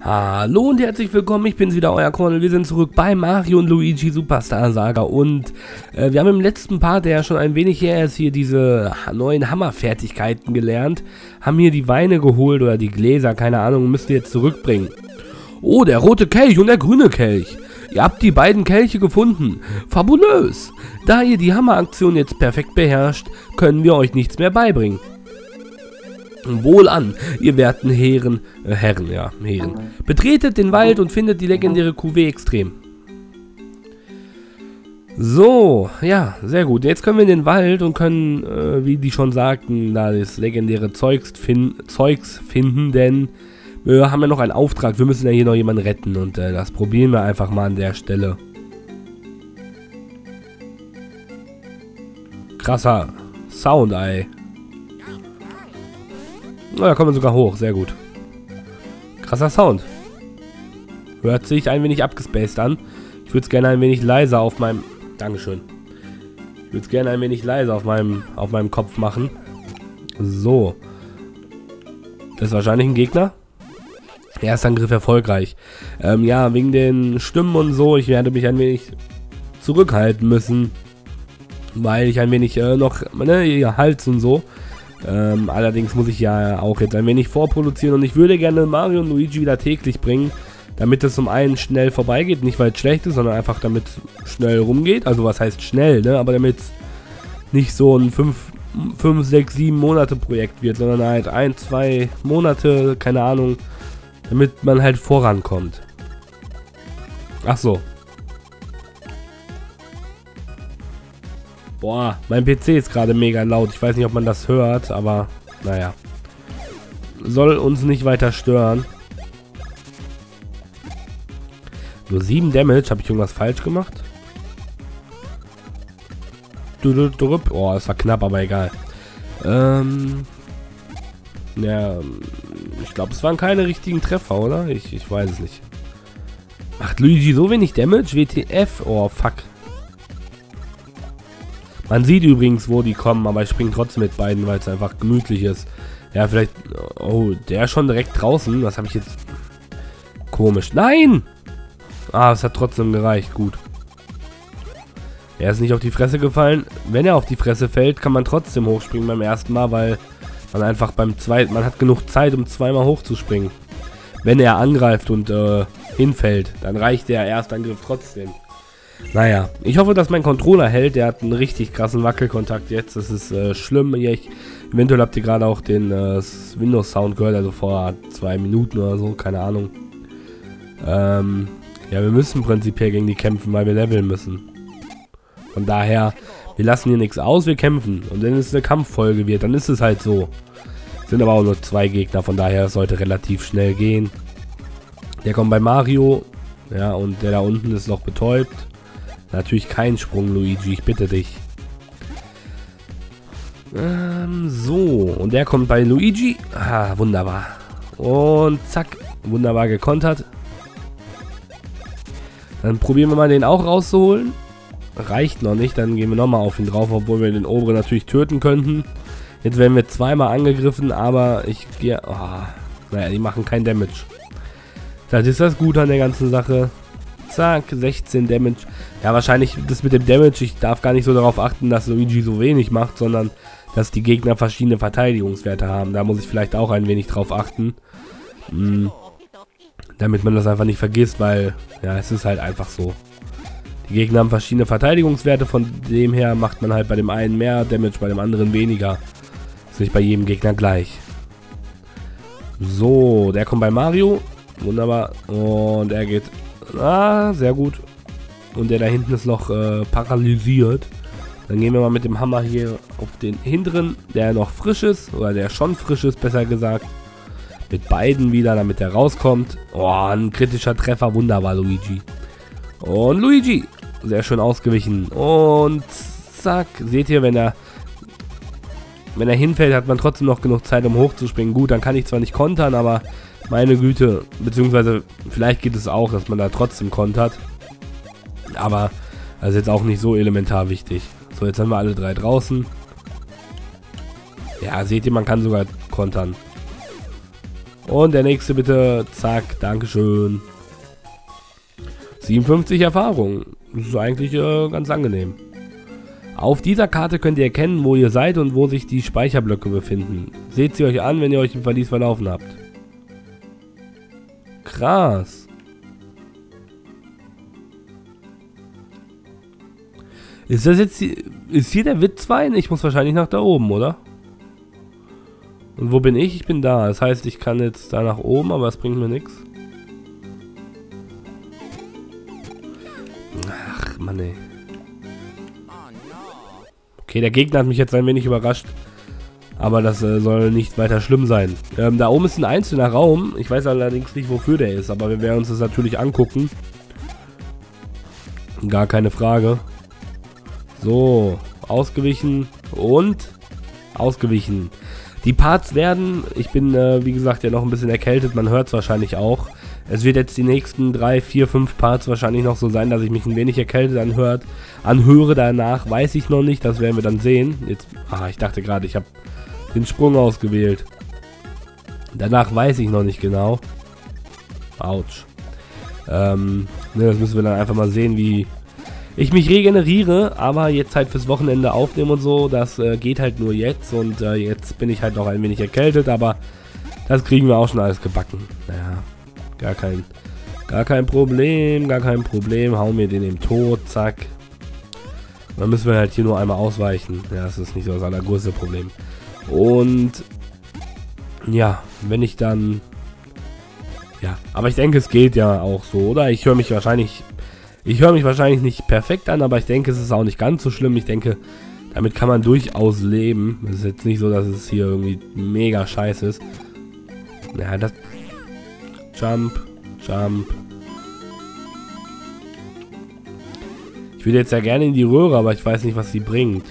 Hallo und herzlich willkommen, ich bin's wieder, euer Cornel. Wir sind zurück bei Mario und Luigi Superstar Saga und wir haben im letzten Part, der ja schon ein wenig her ist, hier diese neuen Hammerfertigkeiten gelernt, haben hier die Weine geholt oder die Gläser, keine Ahnung, und müssen die jetzt zurückbringen. Oh, der rote Kelch und der grüne Kelch. Ihr habt die beiden Kelche gefunden. Fabulös. Da ihr die Hammeraktion jetzt perfekt beherrscht, können wir euch nichts mehr beibringen. Wohlan, ihr werten Herren. Betretet den Wald und findet die legendäre Cuvée extrem. So, ja, sehr gut. Jetzt können wir in den Wald und können, wie die schon sagten, da das legendäre Zeugs finden, denn wir haben ja noch einen Auftrag. Wir müssen ja hier noch jemanden retten und das probieren wir einfach mal an der Stelle. Krasser Sound, ey. Oh, da kommen wir sogar hoch, sehr gut. Krasser Sound. Hört sich ein wenig abgespaced an. Ich würde es gerne ein wenig leiser auf meinem... Dankeschön. Ich würde es gerne ein wenig leiser auf meinem Kopf machen. So. Das ist wahrscheinlich ein Gegner. Erstangriff erfolgreich. Ja, wegen den Stimmen und so, ich werde mich ein wenig zurückhalten müssen. Weil ich ein wenig noch, ne, Hals und so. Allerdings muss ich ja auch jetzt ein wenig vorproduzieren und ich würde gerne Mario und Luigi wieder täglich bringen, damit es zum einen schnell vorbeigeht, nicht weil es schlecht ist, sondern einfach damit es schnell rumgeht, also was heißt schnell, ne, aber damit es nicht so ein 5, 6, 7 Monate Projekt wird, sondern halt 1, 2 Monate, keine Ahnung, damit man halt vorankommt. Ach so. Boah, mein PC ist gerade mega laut. Ich weiß nicht, ob man das hört, aber naja. Soll uns nicht weiter stören. Nur 7 Damage. Habe ich irgendwas falsch gemacht? Oh, das war knapp, aber egal. Ja, ich glaube, es waren keine richtigen Treffer, oder? Ich weiß es nicht. Macht Luigi so wenig Damage? WTF? Oh, fuck. Man sieht übrigens, wo die kommen, aber ich springe trotzdem mit beiden, weil es einfach gemütlich ist. Ja, vielleicht... Oh, der ist schon direkt draußen. Was habe ich jetzt... Komisch. Nein! Ah, es hat trotzdem gereicht. Gut. Er ist nicht auf die Fresse gefallen. Wenn er auf die Fresse fällt, kann man trotzdem hochspringen beim ersten Mal, weil man einfach beim zweiten... Man hat genug Zeit, um zweimal hochzuspringen. Wenn er angreift und hinfällt, dann reicht der Erstangriff trotzdem. Naja, ich hoffe, dass mein Controller hält. Der hat einen richtig krassen Wackelkontakt jetzt. Das ist schlimm. Eventuell habt ihr gerade auch den Windows-Sound gehört, also vor 2 Minuten oder so, keine Ahnung. Ja, wir müssen prinzipiell gegen die kämpfen, weil wir leveln müssen. Von daher, wir lassen hier nichts aus, wir kämpfen. Und wenn es eine Kampffolge wird, dann ist es halt so. Sind aber auch nur 2 Gegner, von daher sollte relativ schnell gehen. Der kommt bei Mario. Ja, und der da unten ist noch betäubt. Natürlich kein Sprung, Luigi, ich bitte dich. So, und der kommt bei Luigi. Ah, wunderbar. Und zack, wunderbar gekontert. Dann probieren wir mal den auch rauszuholen. Reicht noch nicht, dann gehen wir nochmal auf ihn drauf, obwohl wir den oberen natürlich töten könnten. Jetzt werden wir zweimal angegriffen, aber ich gehe... Oh, naja, die machen kein Damage. Das ist das Gute an der ganzen Sache. Zack, 16 Damage. Ja, wahrscheinlich das mit dem Damage, ich darf gar nicht so darauf achten, dass Luigi so wenig macht, sondern dass die Gegner verschiedene Verteidigungswerte haben. Da muss ich vielleicht auch ein wenig drauf achten. Damit man das einfach nicht vergisst, weil, ja, es ist halt einfach so. Die Gegner haben verschiedene Verteidigungswerte, von dem her macht man halt bei dem einen mehr Damage, bei dem anderen weniger. Ist nicht bei jedem Gegner gleich. So, der kommt bei Mario. Wunderbar. Und er geht... Ah, sehr gut. Und der da hinten ist noch paralysiert. Dann gehen wir mal mit dem Hammer hier auf den hinteren, der noch frisch ist. Oder der schon frisch ist, besser gesagt. Mit beiden wieder, damit er rauskommt. Oh, ein kritischer Treffer. Wunderbar, Luigi. Und Luigi. Sehr schön ausgewichen. Und zack. Seht ihr, wenn er hinfällt, hat man trotzdem noch genug Zeit, um hochzuspringen. Gut, dann kann ich zwar nicht kontern, aber... Meine Güte, beziehungsweise vielleicht geht es auch, dass man da trotzdem kontert. Aber das ist jetzt auch nicht so elementar wichtig. So, jetzt haben wir alle 3 draußen. Ja, seht ihr, man kann sogar kontern. Und der nächste bitte. Zack, Dankeschön. 57 Erfahrung. Das ist eigentlich ganz angenehm. Auf dieser Karte könnt ihr erkennen, wo ihr seid und wo sich die Speicherblöcke befinden. Seht sie euch an, wenn ihr euch im Verlies verlaufen habt. Krass. Ist das jetzt ist hier der Witzwein? Ich muss wahrscheinlich nach da oben, oder? Und wo bin ich? Ich bin da. Das heißt, ich kann jetzt da nach oben, aber es bringt mir nichts. Ach, Mann, ey. Okay, der Gegner hat mich jetzt ein wenig überrascht. Aber das soll nicht weiter schlimm sein. Da oben ist ein einzelner Raum. Ich weiß allerdings nicht, wofür der ist. Aber wir werden uns das natürlich angucken. Gar keine Frage. So, ausgewichen und ausgewichen. Die Parts werden, ich bin wie gesagt ja noch ein bisschen erkältet, man hört es wahrscheinlich auch. Es wird jetzt die nächsten 3, 4, 5 Parts wahrscheinlich noch so sein, dass ich mich ein wenig erkältet anhöre. Danach weiß ich noch nicht, das werden wir dann sehen. Jetzt, ich dachte gerade, ich habe den Sprung ausgewählt. Danach weiß ich noch nicht genau. Autsch. Das müssen wir dann einfach mal sehen, wie ich mich regeneriere, aber jetzt halt fürs Wochenende aufnehmen und so, das geht halt nur jetzt und jetzt bin ich halt noch ein wenig erkältet, aber das kriegen wir auch schon alles gebacken. Naja, gar kein Problem, hau mir den im Tod, zack. Dann müssen wir halt hier nur einmal ausweichen, ja, das ist nicht so das allergrößte Problem. Und ja, wenn ich dann, ja, aber ich denke, es geht ja auch so, oder? Ich höre mich wahrscheinlich nicht perfekt an, aber ich denke, es ist auch nicht ganz so schlimm. Ich denke, damit kann man durchaus leben. Es ist jetzt nicht so, dass es hier irgendwie mega scheiße ist. Ja, das... Jump. Ich würde jetzt ja gerne in die Röhre, aber ich weiß nicht, was sie bringt.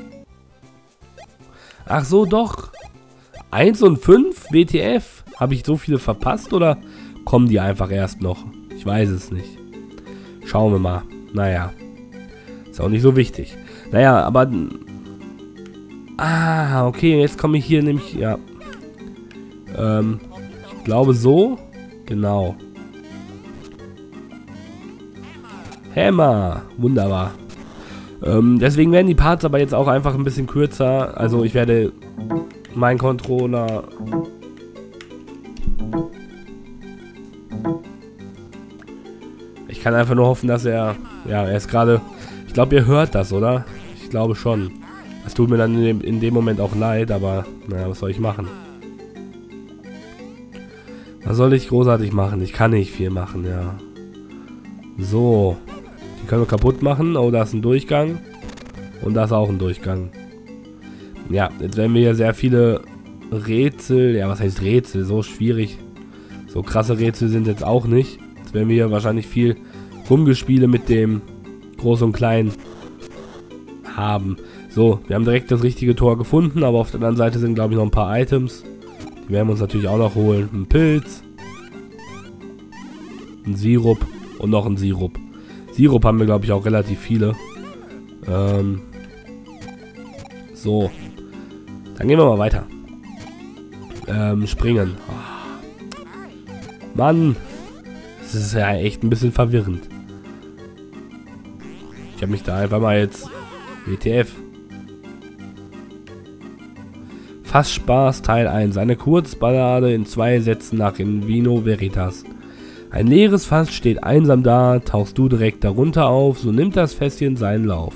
Ach so, doch. 1 und 5 WTF. Habe ich so viele verpasst oder kommen die einfach erst noch? Ich weiß es nicht. Schauen wir mal. Naja. Ist auch nicht so wichtig. Naja, aber... okay. Jetzt komme ich hier nämlich... Ja. Ich glaube so. Genau. Hammer. Wunderbar. Deswegen werden die Parts aber jetzt auch einfach ein bisschen kürzer. Also ich werde meinen Controller... Ich kann einfach nur hoffen, dass er... Ja, er ist gerade... Ich glaube, ihr hört das, oder? Ich glaube schon. Das tut mir dann in dem Moment auch leid, aber... Naja, was soll ich machen? Was soll ich großartig machen? Ich kann nicht viel machen, ja. So. Die können wir kaputt machen. Oh, da ist ein Durchgang. Und da ist auch ein Durchgang. Ja, jetzt werden wir hier sehr viele Rätsel... Ja, was heißt Rätsel? So schwierig. So krasse Rätsel sind jetzt auch nicht. Jetzt werden wir hier wahrscheinlich viel Rumgespiele mit dem Groß und Klein haben. So, wir haben direkt das richtige Tor gefunden, aber auf der anderen Seite sind, glaube ich, noch ein paar Items. Die werden wir uns natürlich auch noch holen. Ein Pilz. Ein Sirup. Und noch ein Sirup. Sirup haben wir, glaube ich, auch relativ viele. So. Dann gehen wir mal weiter. Springen. Oh. Mann. Das ist ja echt ein bisschen verwirrend. Ich habe mich da einfach mal jetzt... WTF. Fassspaß Teil 1. Eine Kurzballade in 2 Sätzen nach In Vino Veritas. Ein leeres Fass steht einsam da, tauchst du direkt darunter auf, so nimmt das Fässchen seinen Lauf.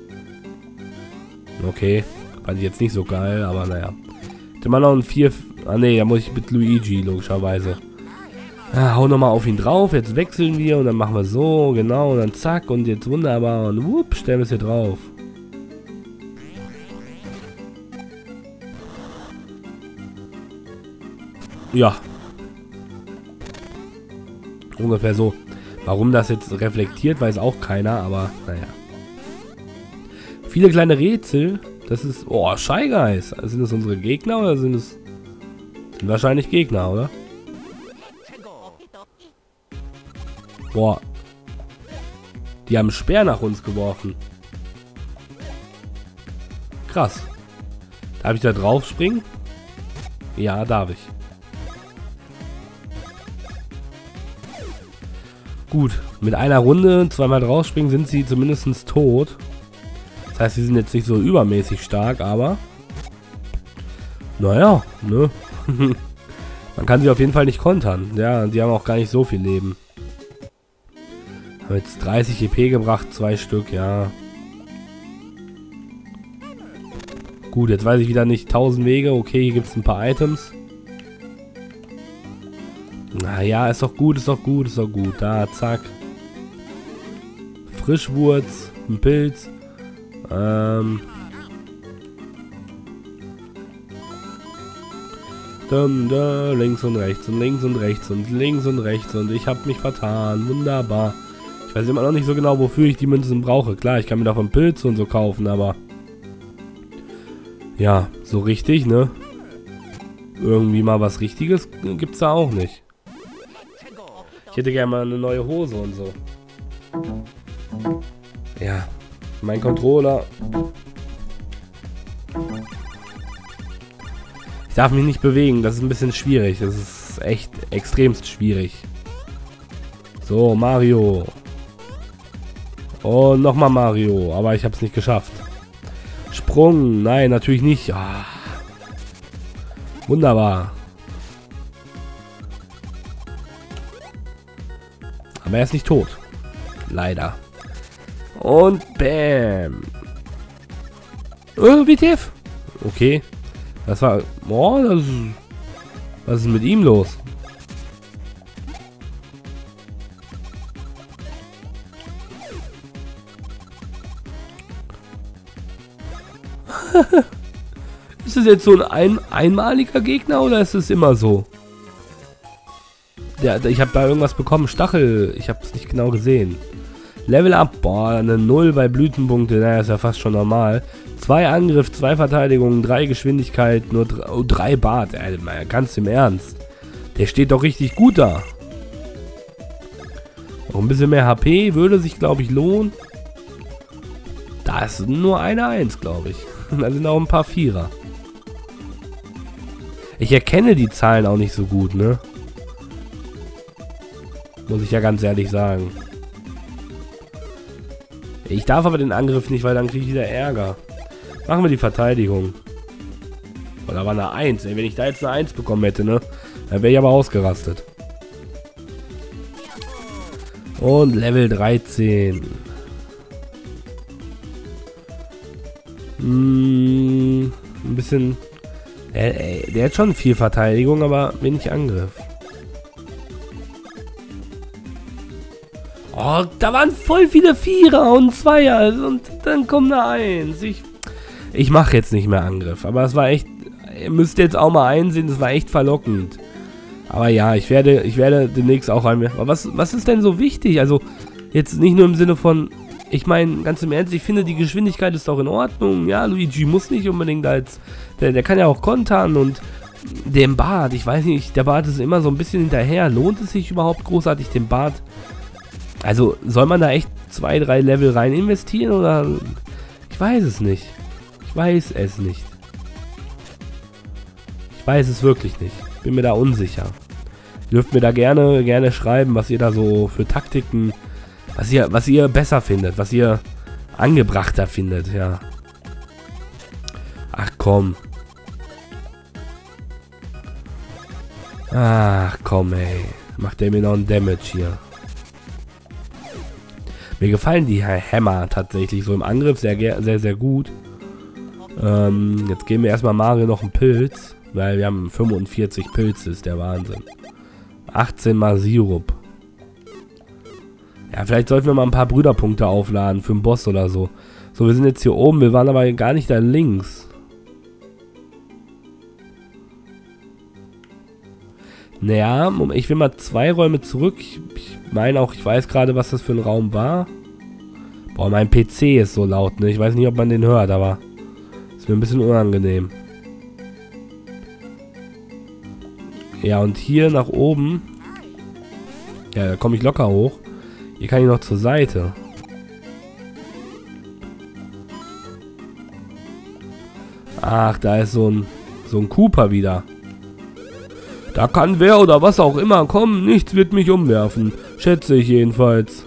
Okay, fand ich jetzt nicht so geil, aber naja. Hätte man noch ein 4... Ah ne, da muss ich mit Luigi, logischerweise. Ja, hau nochmal auf ihn drauf, jetzt wechseln wir und dann machen wir so, genau, und dann zack und jetzt wunderbar und wupp, stellen wir es hier drauf. Ja. Ungefähr so. Warum das jetzt reflektiert, weiß auch keiner, aber naja. Viele kleine Rätsel. Das ist... Oh, Shy Guys. Sind das unsere Gegner oder sind es... Sind wahrscheinlich Gegner, oder? Boah. Die haben Speer nach uns geworfen. Krass. Darf ich da drauf springen? Ja, darf ich. Gut, mit einer Runde, zweimal draufspringen, sind sie zumindest tot. Das heißt, sie sind jetzt nicht so übermäßig stark, aber... Naja, ne? Man kann sie auf jeden Fall nicht kontern. Ja, die haben auch gar nicht so viel Leben. Haben jetzt 30 EP gebracht, 2 Stück, ja. Gut, jetzt weiß ich wieder nicht 1000 Wege. Okay, hier gibt es ein paar Items. Naja, ist doch gut, ist doch gut, ist doch gut. Da, zack. Frischwurz, ein Pilz. Links und rechts und links und rechts und links und rechts und ich habe mich vertan. Wunderbar. Ich weiß immer noch nicht so genau, wofür ich die Münzen brauche. Klar, ich kann mir davon Pilze und so kaufen, aber... Ja, so richtig, ne? Irgendwie mal was Richtiges gibt's da auch nicht. Ich hätte gerne mal eine neue Hose und so. Ja, mein Controller. Ich darf mich nicht bewegen, das ist ein bisschen schwierig. Das ist echt extremst schwierig. So, Mario. Und nochmal Mario, aber ich habe es nicht geschafft. Sprung, nein, natürlich nicht. Ah. Wunderbar. Aber er ist nicht tot. Leider. Und bam. Oh, WTF. Okay. Das war... Oh, das ist... Was ist mit ihm los? Ist es jetzt so ein einmaliger Gegner oder ist es immer so? Ja, ich habe da irgendwas bekommen. Stachel. Ich habe es nicht genau gesehen. Level up. Boah, eine 0 bei Blütenpunkte. Naja, ist ja fast schon normal. 2 Angriff, 2 Verteidigung, 3 Geschwindigkeit, nur 3 Bart. Ganz im Ernst. Der steht doch richtig gut da. Noch ein bisschen mehr HP würde sich, glaube ich, lohnen. Da ist nur eine 1, glaube ich. Da sind auch ein paar Vierer. Ich erkenne die Zahlen auch nicht so gut, ne? Muss ich ja ganz ehrlich sagen. Ich darf aber den Angriff nicht, weil dann kriege ich wieder Ärger. Machen wir die Verteidigung. Oh, da war eine 1. Ey, wenn ich da jetzt eine 1 bekommen hätte, ne? Dann wäre ich aber ausgerastet. Und Level 13. Ein bisschen... Der hat schon viel Verteidigung, aber wenig Angriff. Oh, da waren voll viele Vierer und Zweier und dann kommt eine 1. Ich mache jetzt nicht mehr Angriff, aber es war echt... Ihr müsst jetzt auch mal einsehen, das war echt verlockend. Aber ja, ich werde demnächst auch ein... Aber was ist denn so wichtig? Also, jetzt nicht nur im Sinne von... Ich meine, ganz im Ernst, ich finde, die Geschwindigkeit ist doch in Ordnung. Ja, Luigi muss nicht unbedingt als... Der kann ja auch kontern und... Den Bart, ich weiß nicht, der Bart ist immer so ein bisschen hinterher. Lohnt es sich überhaupt großartig, den Bart... Also, soll man da echt 2, 3 Level rein investieren oder... Ich weiß es nicht. Ich weiß es nicht. Ich weiß es wirklich nicht. Bin mir da unsicher. Ihr dürft mir da gerne schreiben, was ihr da so für Taktiken... Was ihr besser findet, was ihr angebrachter findet, ja. Ach komm. Ach komm, ey. Macht der mir noch einen Damage hier. Mir gefallen die Hämmer tatsächlich so im Angriff sehr gut. Jetzt geben wir erstmal Mario noch einen Pilz, weil wir haben 45 Pilze, ist der Wahnsinn. 18 mal Sirup. Ja, vielleicht sollten wir mal ein paar Brüderpunkte aufladen für einen Boss oder so. So, wir sind jetzt hier oben, wir waren aber gar nicht da links. Naja, ich will mal 2 Räume zurück. Ich meine auch, ich weiß gerade, was das für ein Raum war. Boah, mein PC ist so laut, ne? Ich weiß nicht, ob man den hört, aber ist mir ein bisschen unangenehm. Ja, und hier nach oben. Ja, da komme ich locker hoch. Hier kann ich noch zur Seite. Ach, da ist so ein Cooper wieder. Da kann wer oder was auch immer kommen, nichts wird mich umwerfen. Schätze ich jedenfalls.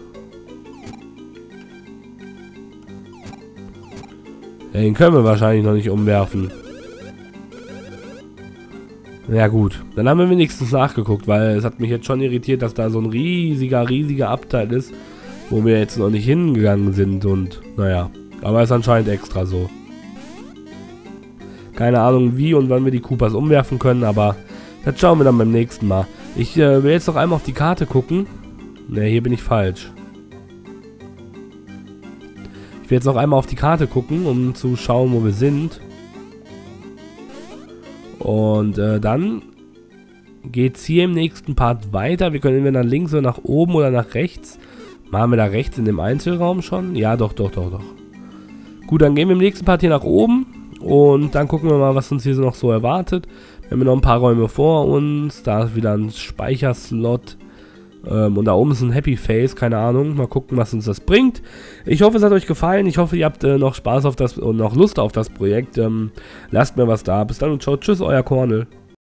Ja, den können wir wahrscheinlich noch nicht umwerfen. Ja gut, dann haben wir wenigstens nachgeguckt, weil es hat mich jetzt schon irritiert, dass da so ein riesiger Abteil ist, wo wir jetzt noch nicht hingegangen sind und naja, aber ist anscheinend extra so. Keine Ahnung wie und wann wir die Koopas umwerfen können, aber das schauen wir dann beim nächsten Mal. Ich will jetzt noch einmal auf die Karte gucken. Ne, hier bin ich falsch. Ich will jetzt noch einmal auf die Karte gucken, um zu schauen, wo wir sind. Und dann geht es hier im nächsten Part weiter. Wir können entweder nach links oder nach oben oder nach rechts. Machen wir da rechts in dem Einzelraum schon? Ja, doch. Gut, dann gehen wir im nächsten Part hier nach oben. Und dann gucken wir mal, was uns hier noch so erwartet. Wir haben noch ein paar Räume vor uns. Da ist wieder ein Speicherslot. Und da oben ist ein Happy Face, keine Ahnung. Mal gucken, was uns das bringt. Ich hoffe, es hat euch gefallen. Ich hoffe, ihr habt noch Spaß auf das und noch Lust auf das Projekt. Lasst mir was da. Bis dann und ciao. Tschüss, euer Cornel.